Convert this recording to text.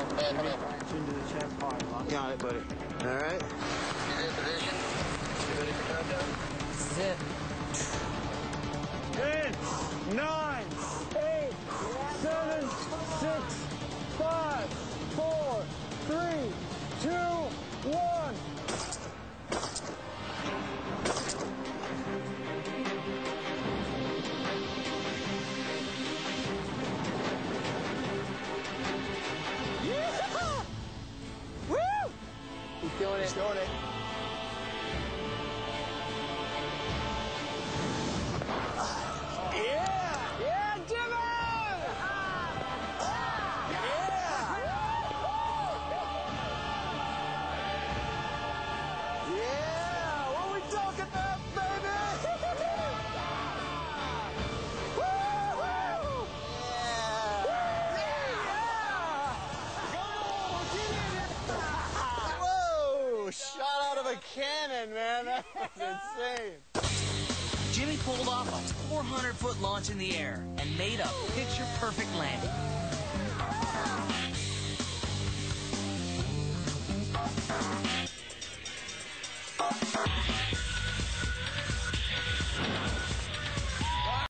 Launch into the chest pod. Got it, buddy. All right. He's in position. You ready for countdown? This is it. 10, 9, 8, 7, 6, 5, 4, 3, 2, 1. Woo! He's doing it. He's doing it. Yeah! Yeah, Jimmy! Yeah! What are we talking about, baby? Woo-hoo! Yeah! Whoa! Shot out of a cannon, man. That was insane. Jimmy pulled off a 400-foot launch in the air and made a picture-perfect landing.